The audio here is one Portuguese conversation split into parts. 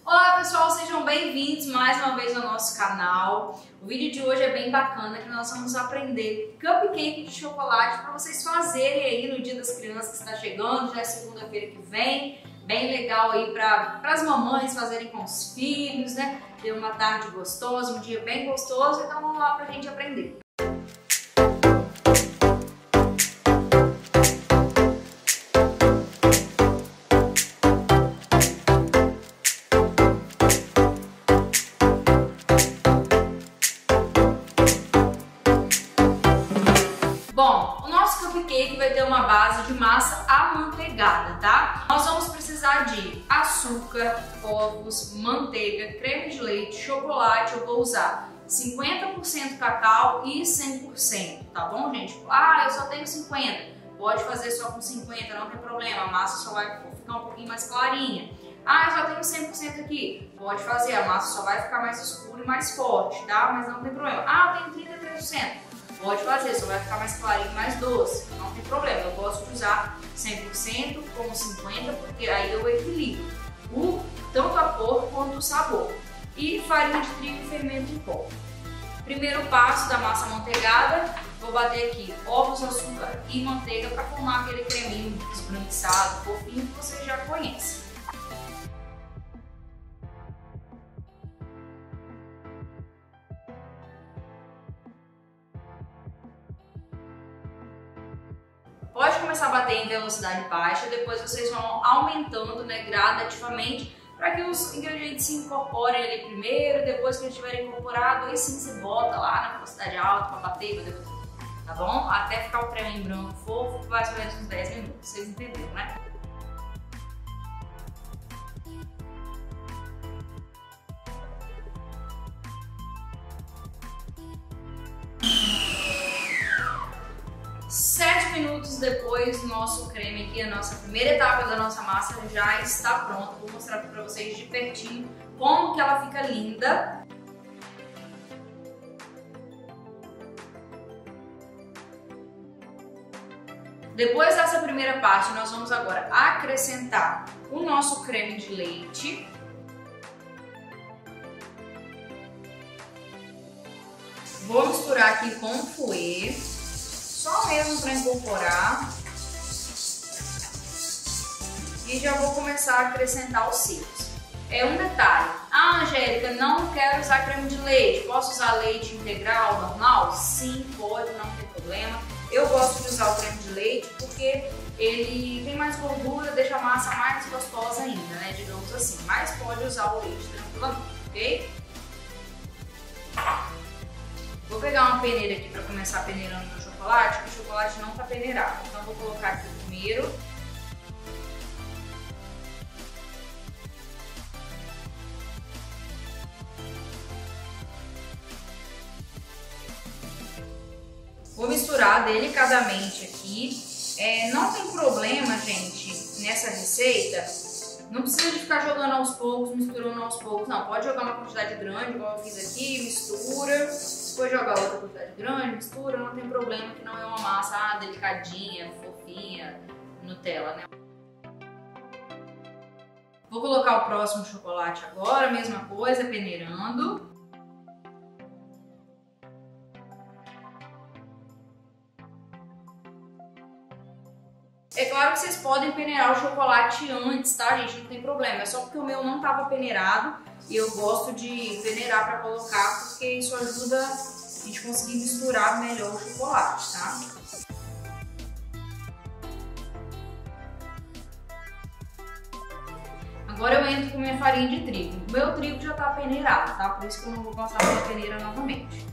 Olá pessoal, sejam bem-vindos mais uma vez ao nosso canal. O vídeo de hoje é bem bacana, que nós vamos aprender cupcake de chocolate para vocês fazerem aí no Dia das Crianças que está chegando, já é segunda-feira que vem. Bem legal aí para as mamães fazerem com os filhos, né? Ter uma tarde gostosa, um dia bem gostoso, então vamos lá para a gente aprender. Bom, o nosso cupcake vai ter uma base de massa amanteigada, tá? Nós vamos precisar de açúcar, ovos, manteiga, creme de leite, chocolate. Eu vou usar 50% cacau e 100%, tá bom, gente? Ah, eu só tenho 50%. Pode fazer só com 50%, não tem problema. A massa só vai ficar um pouquinho mais clarinha. Ah, eu só tenho 100% aqui. Pode fazer, a massa só vai ficar mais escura e mais forte, tá? Mas não tem problema. Ah, eu tenho 33%. Pode fazer, só vai ficar mais clarinho, mais doce, não tem problema. Eu gosto de usar 100% como 50%, porque aí eu equilibro tanto a cor quanto o sabor. E farinha de trigo e fermento em pó. Primeiro passo da massa amanteigada, vou bater aqui ovos, açúcar e manteiga para formar aquele creminho esbranquiçado, fofinho que você já conhece. Pode começar a bater em velocidade baixa, depois vocês vão aumentando, né, gradativamente, para que os ingredientes se incorporem ali primeiro, depois que eles estiverem incorporados, aí sim você bota lá na velocidade alta para bater, tá bom? Até ficar o creme branco fofo, mais ou menos uns 10 minutos, vocês entenderam, né? Minutos depois, nosso creme aqui, a nossa primeira etapa da nossa massa já está pronta. Vou mostrar para vocês de pertinho como que ela fica linda. Depois dessa primeira parte, nós vamos agora acrescentar o nosso creme de leite. Vou misturar aqui com o fouet. Só mesmo para incorporar. E já vou começar a acrescentar os secos. Um detalhe. Ah, Angélica, não quero usar creme de leite. Posso usar leite integral, normal? Sim, pode, não tem problema. Eu gosto de usar o creme de leite porque ele tem mais gordura, deixa a massa mais gostosa ainda, né? Digamos assim. Mas pode usar o leite tranquilamente, ok? Vou pegar uma peneira aqui para começar peneirando meu chocolate, porque o chocolate não está peneirado. Então vou colocar aqui primeiro. Vou misturar delicadamente aqui. Não tem problema, gente, nessa receita. Não precisa de ficar jogando aos poucos, misturando aos poucos, não. Pode jogar uma quantidade grande, igual eu fiz aqui, mistura. Depois jogar outra quantidade grande, mistura, não tem problema, que não é uma massa delicadinha, fofinha, Nutella, né? Vou colocar o próximo chocolate agora, mesma coisa, peneirando. É claro que vocês podem peneirar o chocolate antes, tá, gente? Não tem problema. É só porque o meu não estava peneirado e eu gosto de peneirar para colocar, porque isso ajuda a gente conseguir misturar melhor o chocolate, tá? Agora eu entro com minha farinha de trigo. O meu trigo já está peneirado, tá? Por isso que eu não vou passar pela peneira novamente.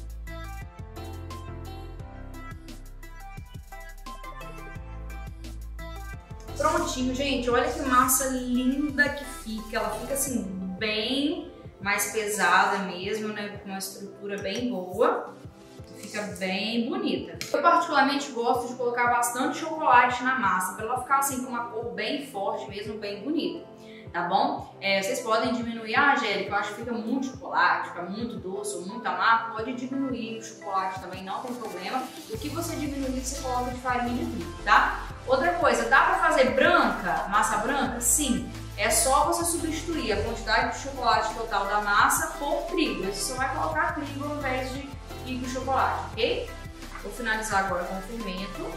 Prontinho, gente, olha que massa linda que fica, ela fica assim bem mais pesada mesmo, né, com uma estrutura bem boa, fica bem bonita. Eu particularmente gosto de colocar bastante chocolate na massa, para ela ficar assim com uma cor bem forte mesmo, bem bonita, tá bom? Vocês podem diminuir, Angélica, eu acho que fica muito chocolate, fica muito doce ou muito amargo, pode diminuir o chocolate também, não tem problema. O que você diminuir, você coloca de farinha de trigo, tá? Outra coisa, dá pra fazer branca, massa branca? Sim. é só você substituir a quantidade de chocolate total da massa por trigo. Você só vai colocar trigo ao invés de trigo e chocolate, ok? Vou finalizar agora com o fermento.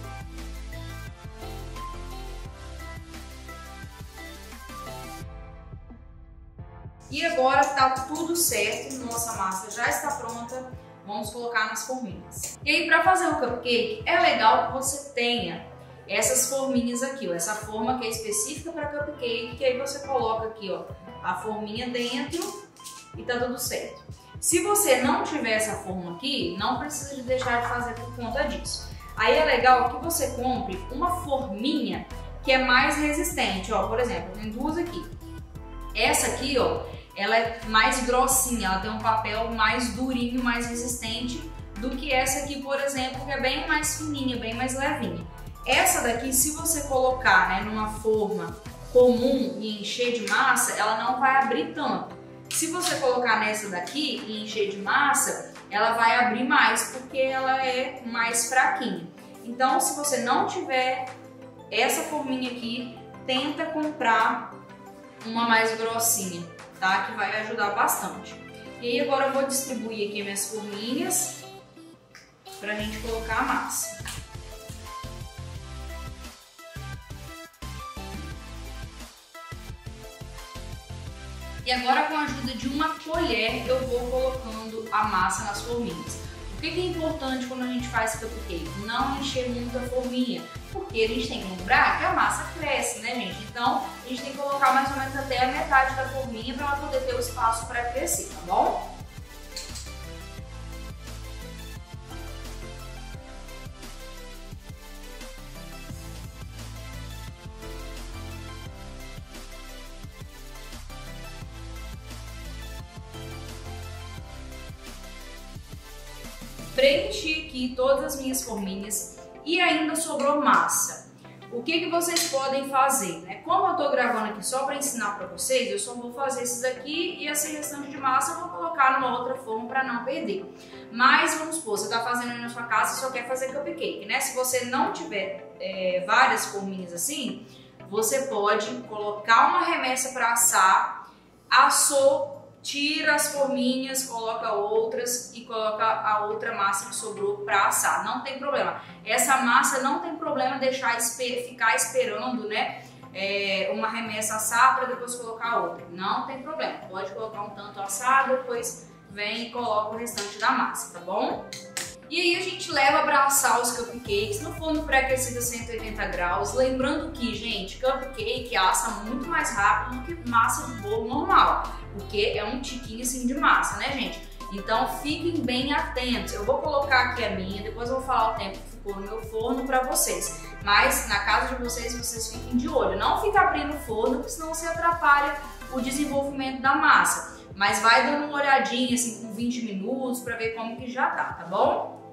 E agora tá tudo certo, nossa massa já está pronta, vamos colocar nas forminhas. E aí, para fazer o cupcake, é legal que você tenha essas forminhas aqui, ó, essa forma que é específica para cupcake, que aí você coloca aqui, ó, a forminha dentro e tá tudo certo. Se você não tiver essa forma aqui, não precisa de deixar de fazer por conta disso. Aí é legal que você compre uma forminha que é mais resistente, ó, por exemplo, tem duas aqui. Essa aqui, ó, ela é mais grossinha, ela tem um papel mais durinho, mais resistente do que essa aqui, por exemplo, que é bem mais fininha, bem mais levinha. Essa daqui, se você colocar, né, numa forma comum e encher de massa, ela não vai abrir tanto. Se você colocar nessa daqui e encher de massa, ela vai abrir mais, porque ela é mais fraquinha. Então, se você não tiver essa forminha aqui, tenta comprar uma mais grossinha, tá? Que vai ajudar bastante. E aí agora eu vou distribuir aqui minhas forminhas pra gente colocar a massa. E agora, com a ajuda de uma colher, eu vou colocando a massa nas forminhas. O que é importante quando a gente faz cupcake? Não encher muito a forminha, porque a gente tem que lembrar que a massa cresce, né, gente? Então, a gente tem que colocar mais ou menos até a metade da forminha para ela poder ter o espaço para crescer, tá bom? Preenchi aqui todas as minhas forminhas e ainda sobrou massa. O que vocês podem fazer, né? Como eu tô gravando aqui só para ensinar para vocês, eu só vou fazer esses aqui e esse restante de massa eu vou colocar numa outra forma para não perder. Mas vamos supor, você tá fazendo aí na sua casa e só quer fazer cupcake, né? Se você não tiver várias forminhas assim, você pode colocar uma remessa para assar, assou, tira as forminhas, coloca outras e coloca a outra massa que sobrou para assar. Não tem problema. Essa massa não tem problema deixar ficar esperando, né, uma remessa assar para depois colocar outra. Não tem problema. Pode colocar um tanto assado, depois vem e coloca o restante da massa, tá bom? E aí a gente leva para assar os cupcakes no forno pré-aquecido a 180 graus. Lembrando que, gente, cupcake assa muito mais rápido do que massa de bolo normal, porque é um tiquinho assim de massa, né, gente? Então fiquem bem atentos. Eu vou colocar aqui a minha, depois eu vou falar o tempo que ficou no meu forno para vocês. Mas na casa de vocês, vocês fiquem de olho. Não fica abrindo o forno, porque senão você atrapalha o desenvolvimento da massa. Mas vai dando uma olhadinha assim com 20 minutos para ver como que já tá bom?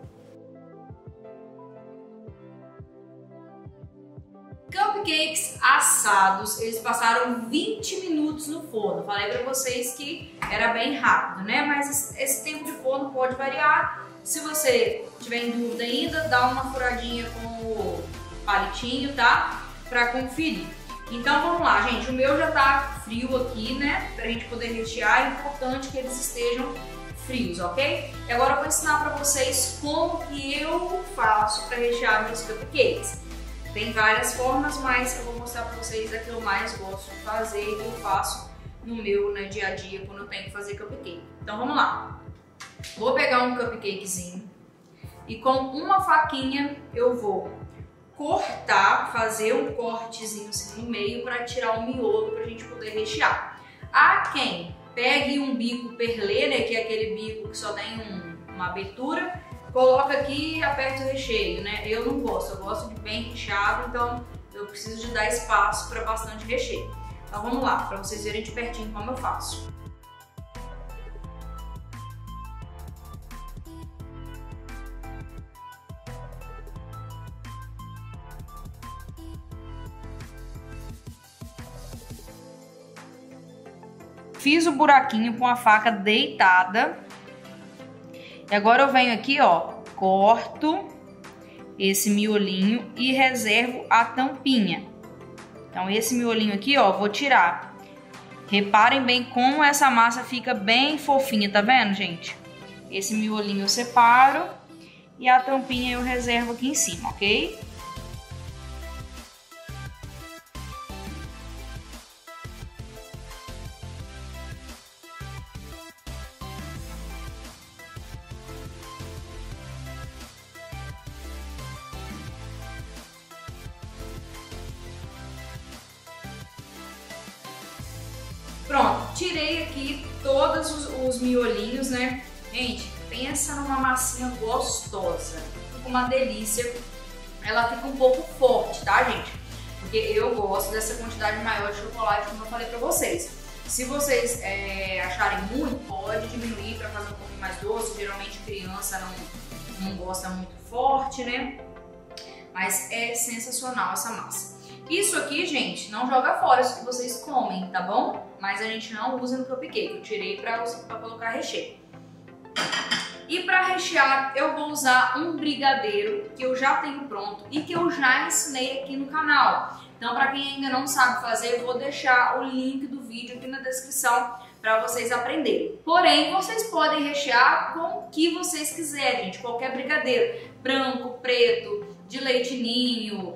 Cupcakes assados, eles passaram 20 minutos no forno. Falei pra vocês que era bem rápido, né? Mas esse tempo de forno pode variar. Se você tiver em dúvida ainda, dá uma furadinha com o palitinho, tá? Pra conferir. Então vamos lá, gente. O meu já tá frio aqui, né? Pra gente poder rechear. É importante que eles estejam frios, ok? E agora eu vou ensinar pra vocês como que eu faço pra rechear meus cupcakes. Tem várias formas, mas eu vou mostrar pra vocês a que eu mais gosto de fazer e que eu faço no meu, né, dia a dia quando eu tenho que fazer cupcake. Então vamos lá. Vou pegar um cupcakezinho e com uma faquinha eu vou cortar, fazer um cortezinho assim no meio para tirar o miolo pra gente poder rechear. Há quem pegue um bico perlê, né, que é aquele bico que só tem uma abertura, coloca aqui e aperta o recheio, né? Eu não gosto, eu gosto de bem recheado, então eu preciso de dar espaço para bastante recheio. Então vamos lá, para vocês verem de pertinho como eu faço. Fiz o buraquinho com a faca deitada. E agora eu venho aqui, ó, corto esse miolinho e reservo a tampinha. Então esse miolinho aqui, ó, vou tirar. Reparem bem como essa massa fica bem fofinha, tá vendo, gente? Esse miolinho eu separo e a tampinha eu reservo aqui em cima, ok? Pronto, tirei aqui todos os miolinhos, né? Gente, pensa numa massinha gostosa, fica uma delícia. Ela fica um pouco forte, tá, gente? Porque eu gosto dessa quantidade maior de chocolate, como eu falei pra vocês. Se vocês acharem muito, pode diminuir pra fazer um pouquinho mais doce. Geralmente criança não gosta muito forte, né? Mas é sensacional essa massa. Isso aqui, gente, não joga fora, isso que vocês comem, tá bom? Mas a gente não usa no cupcake, eu tirei pra colocar recheio. E pra rechear, eu vou usar um brigadeiro que eu já tenho pronto e que eu já ensinei aqui no canal. Então, pra quem ainda não sabe fazer, eu vou deixar o link do vídeo aqui na descrição para vocês aprenderem. Porém, vocês podem rechear com o que vocês quiserem, gente. Qualquer brigadeiro, branco, preto, de leite ninho,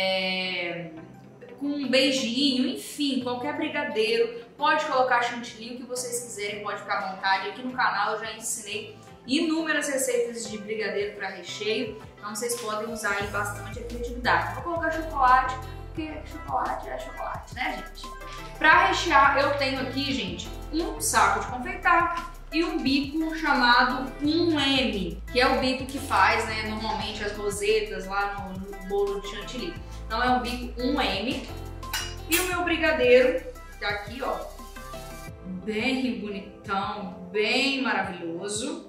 com um beijinho, enfim, qualquer brigadeiro. Pode colocar chantilly, o que vocês quiserem, pode ficar à vontade. Aqui no canal eu já ensinei inúmeras receitas de brigadeiro para recheio, então vocês podem usar aí bastante a criatividade. Vou colocar chocolate, porque chocolate é chocolate, né, gente? Para rechear, eu tenho aqui, gente, um saco de confeitar e um bico chamado 1M, que é o bico que faz, né, normalmente as rosetas lá no bolo de chantilly. Então é um bico 1M. E o meu brigadeiro tá aqui, ó, bem bonitão, bem maravilhoso.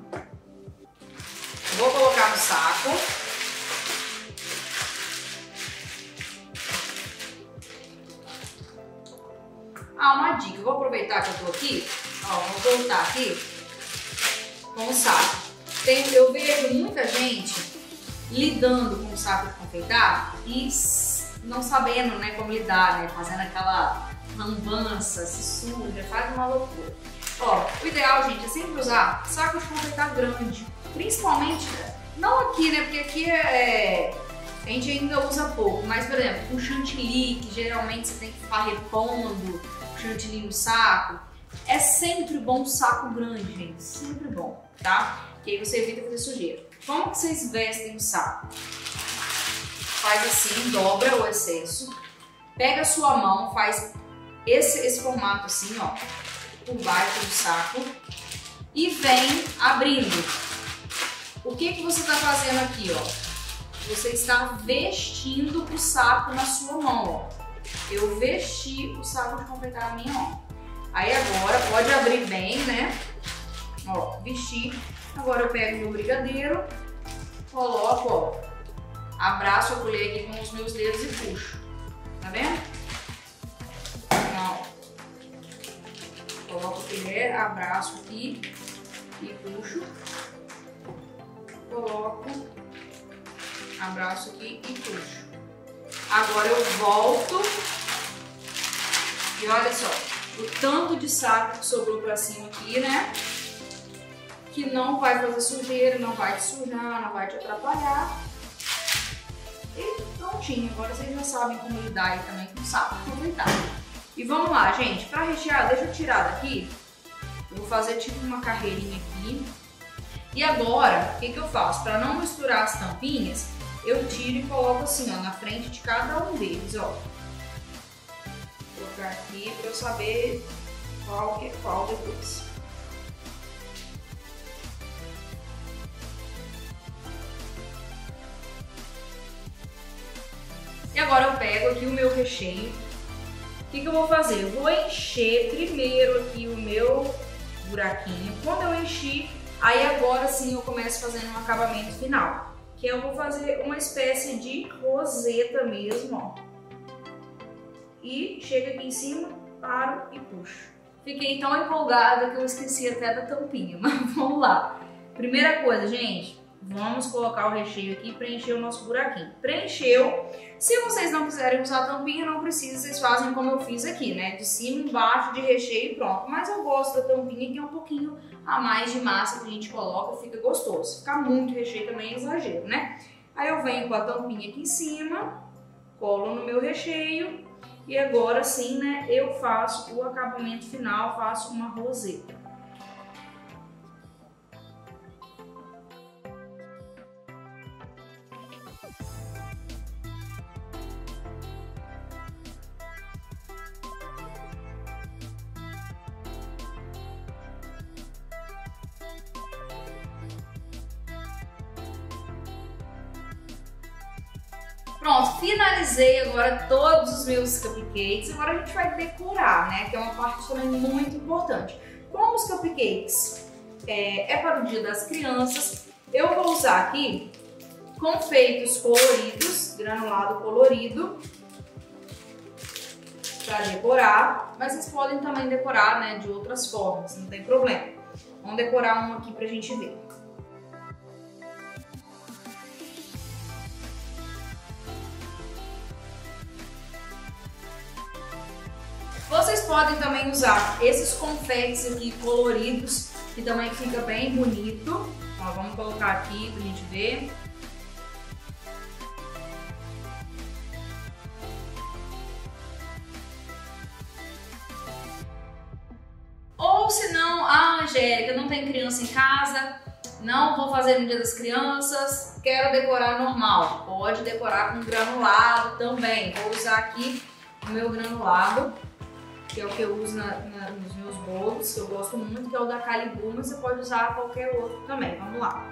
Vou colocar no saco. Uma dica, eu vou aproveitar que eu tô aqui, ó, vou voltar aqui com o saco. Eu vejo muita gente lidando com o saco de confeitar e não sabendo, né, como lidar, né, fazendo aquela lambança, se suja, faz uma loucura. Ó, o ideal, gente, é sempre usar saco de confeitar grande, principalmente, não aqui, né, porque aqui a gente ainda usa pouco, mas, por exemplo, com chantilly, que geralmente você tem que ficar repondo o chantilly no saco, é sempre bom um saco grande, gente, sempre bom, tá? Que aí você evita fazer sujeira. Como que vocês vestem o saco? Faz assim, dobra o excesso, pega a sua mão, faz esse formato assim, ó, por baixo do saco e vem abrindo. O que você está fazendo aqui, ó? Você está vestindo o saco na sua mão, ó. Eu vesti o saco de confeitar na minha mão. Aí agora pode abrir bem, né? Ó, vesti. Agora eu pego meu brigadeiro, coloco, ó, abraço a colher aqui com os meus dedos e puxo. Tá vendo? Então, coloco a colher, abraço aqui e puxo. Coloco, abraço aqui e puxo. Agora eu volto e olha só, o tanto de saco que sobrou pra cima aqui, né? Que não vai fazer sujeira, não vai te sujar, não vai te atrapalhar. E prontinho, agora vocês já sabem como lidar aí também com o saco de confeitar. E vamos lá, gente, pra rechear, deixa eu tirar daqui. Eu vou fazer tipo uma carreirinha aqui. E agora, o que eu faço? Para não misturar as tampinhas, eu tiro e coloco assim, ó, na frente de cada um deles, ó. Vou colocar aqui para eu saber qual que é qual depois. E agora eu pego aqui o meu recheio. O que eu vou fazer? Eu vou encher primeiro aqui o meu buraquinho. Quando eu enchi, aí agora sim eu começo fazendo um acabamento final, que eu vou fazer uma espécie de roseta mesmo, ó. E chega aqui em cima, paro e puxo. Fiquei tão empolgada que eu esqueci até da tampinha, mas vamos lá. Primeira coisa, gente, vamos colocar o recheio aqui e preencher o nosso buraquinho. Preencheu, Se vocês não quiserem usar tampinha, não precisa, vocês fazem como eu fiz aqui, né? De cima, embaixo, de recheio e pronto. Mas eu gosto da tampinha, que é um pouquinho a mais de massa que a gente coloca, fica gostoso. Se ficar muito recheio também é exagero, né? Aí eu venho com a tampinha aqui em cima, colo no meu recheio e agora sim, né, eu faço o acabamento final, faço uma roseta. Pronto, finalizei agora todos os meus cupcakes. Agora a gente vai decorar, né? Que é uma parte também muito importante. Como os cupcakes é para o Dia das Crianças, eu vou usar aqui confeitos coloridos, granulado colorido, para decorar. Mas vocês podem também decorar, né, de outras formas, não tem problema. Vamos decorar um aqui pra gente ver. Vocês podem também usar esses confetes aqui coloridos, que também fica bem bonito. Ó, vamos colocar aqui pra gente ver. Ou se não, Angélica, não tem criança em casa, não vou fazer no Dia das Crianças, quero decorar normal. Pode decorar com granulado também. Vou usar aqui o meu granulado, que é o que eu uso nos meus bolos, que eu gosto muito, que é o da Calibu, mas você pode usar qualquer outro também. Vamos lá.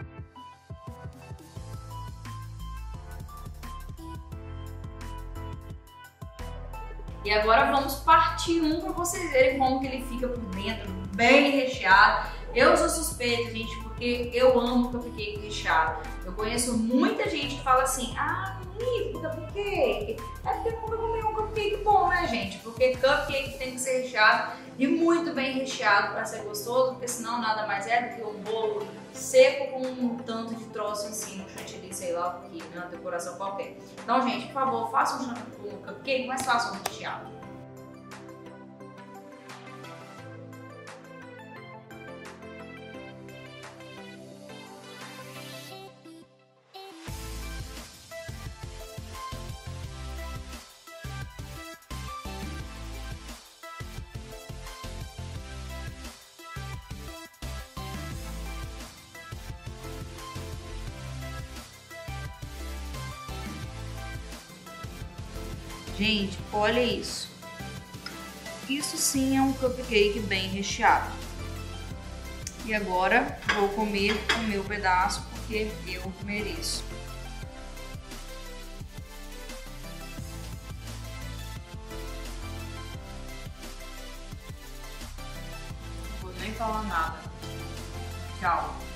E agora vamos partir um para vocês verem como que ele fica por dentro, bem recheado. Eu sou suspeita, gente, porque eu amo cupcake recheado. Eu conheço muita gente que fala assim, bonito, cupcake. É porque nunca comi um cupcake bom, né, gente? Porque cupcake tem que ser recheado e muito bem recheado para ser gostoso, porque senão nada mais é do que um bolo seco com um tanto de troço em cima, um chantilly, sei lá o que, né, uma decoração qualquer. Então, gente, por favor, façam um cupcake, mas façam um recheado. Gente, olha isso. Isso sim é um cupcake bem recheado. E agora vou comer o meu pedaço porque eu mereço. Não vou nem falar nada. Tchau.